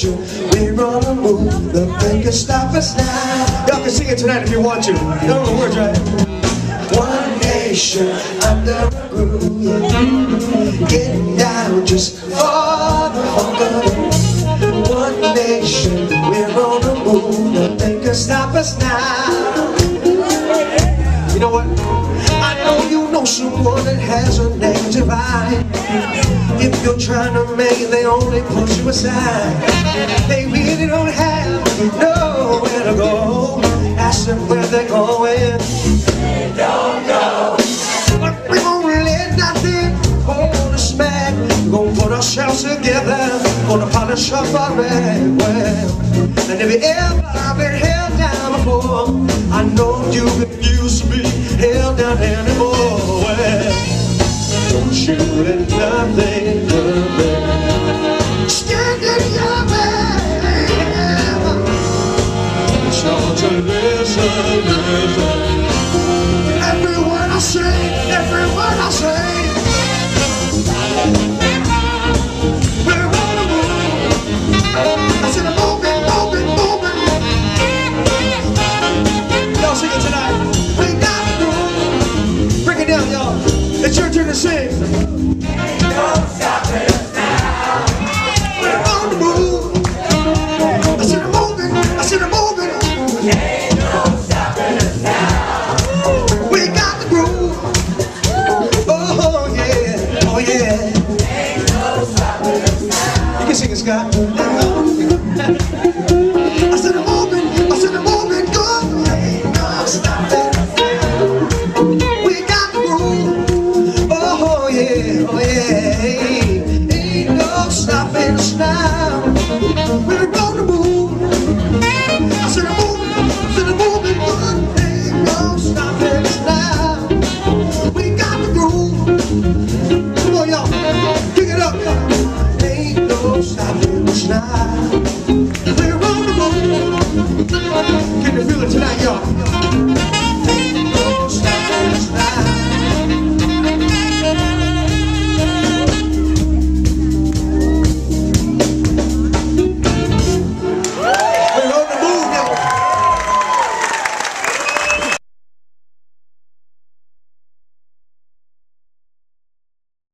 nation, we're on the move. Nothing can stop us now. Y'all can sing it tonight if you want to. You know the words, right? One nation under a groove, getting down just for the hunger. One nation, we're on the move. Nothing can stop us now. You know what? I know you know someone that has a name divine. If you're trying to make it, they only push you aside. They really don't have nowhere to go. Ask them where they're going. They don't know. But we won't let nothing hold us back. We're gonna put ourselves together, gonna polish up our red. Well, and if you ever been held down before, I know you refuse to be held down anymore. Well, don't you let nothing happen. Stand in your way. Start to listen, listen. Every word I say, every word I say. We're on the move. I said I'm moving, moving, moving. Y'all sing it tonight. We got the groove. Break it down, y'all. It's your turn to sing. Ain't no stopping us now. We're on the move. I said I'm moving, I said I'm moving. Ain't no stopping us now. We got the groove. Oh yeah, oh yeah. Ain't no stopping us now. You can sing it, Scott. I said I'm moving, I said I'm moving good. Ain't no stopping us now. We got the groove. Oh yeah, oh yeah. Ain't no stopping us now. We're on the move. I said I'm moving good. Ain't no stopping us now. We got the groove. Come on, y'all, pick it up, y'all. Ain't no stopping us now. We're on the move. Can you feel it tonight, y'all?